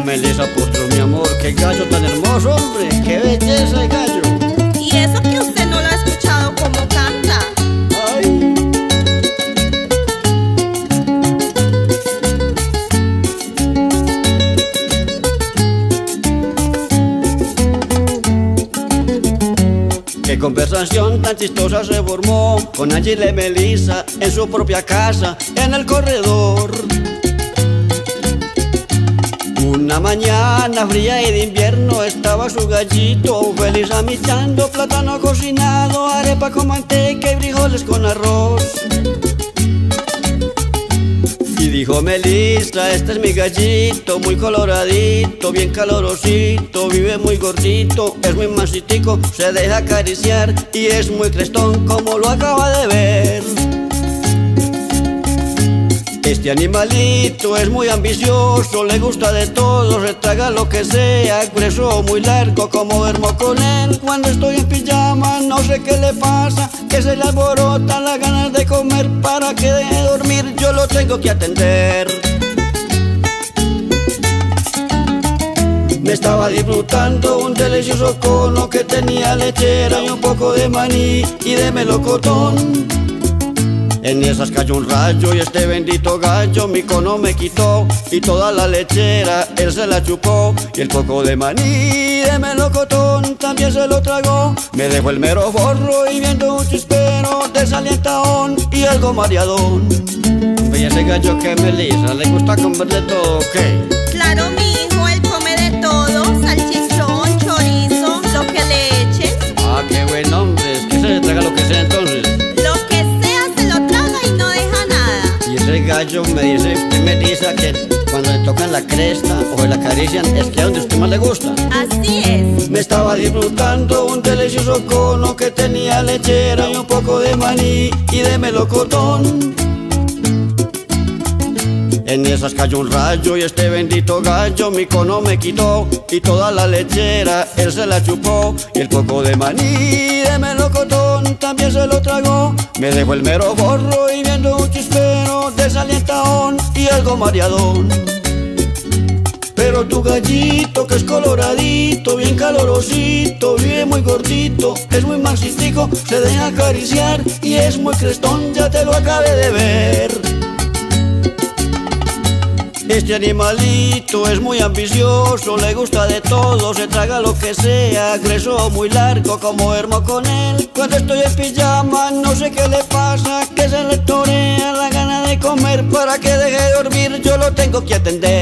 Melissa Postro, mi amor, qué gallo tan hermoso, hombre, qué belleza de gallo. Y eso que usted no lo ha escuchado como canta. Ay. Qué conversación tan chistosa se formó con Ángela y Melissa en su propia casa, en el corredor. Una mañana fría y de invierno estaba su gallito feliz amillando plátano cocinado, arepa con manteca y frijoles con arroz. Y dijo Melissa, este es mi gallito, muy coloradito, bien calorosito, vive muy gordito, es muy mansitico, se deja acariciar y es muy crestón como lo acaba de ver. Este animalito es muy ambicioso, le gusta de todo, se traga lo que sea, grueso muy largo, como duermo con él. Cuando estoy en pijama no sé qué le pasa, que se le alborotan las ganas de comer. Para que deje de dormir yo lo tengo que atender. Me estaba disfrutando un delicioso cono que tenía lechera y un poco de maní y de melocotón. En esas cayó un rayo y este bendito gallo mi cono me quitó y toda la lechera él se la chupó y el poco de maní de melocotón también se lo tragó. Me dejó el mero forro y viendo un chispero desalientadón y algo mareadón. Oye, ese gallo que Melissa le gusta comer de todo, ¿qué? Claro, mi hijo, él come de todo, salchichón, chorizo, lo que le echen. Ah, qué buen hombre, es que se le traga lo que sea entonces. Lo que sea se lo traga y no deja nada. Y ese gallo me dice que cuando le tocan la cresta o le acarician es que a donde usted más le gusta. Así es. Me estaba disfrutando un delicioso cono que tenía lechera y un poco de maní y de melocotón. En esas cayó un rayo y este bendito gallo mi cono me quitó y toda la lechera él se la chupó y el poco de maní de melocotón también se lo tragó. Me dejó el mero forro y viendo un chispero desalientadón y algo mareadón. Pero tu gallito que es coloradito, bien calorosito, vive muy gordito, es muy mansitico, se deja acariciar y es muy crestón, ya te lo acabé de ver. Este animalito es muy ambicioso, le gusta de todo, se traga lo que sea, grueso muy largo, como duermo con él. Cuando estoy en pijama no sé qué le pasa, que se le torea la gana de comer. Para que deje de dormir yo lo tengo que atender.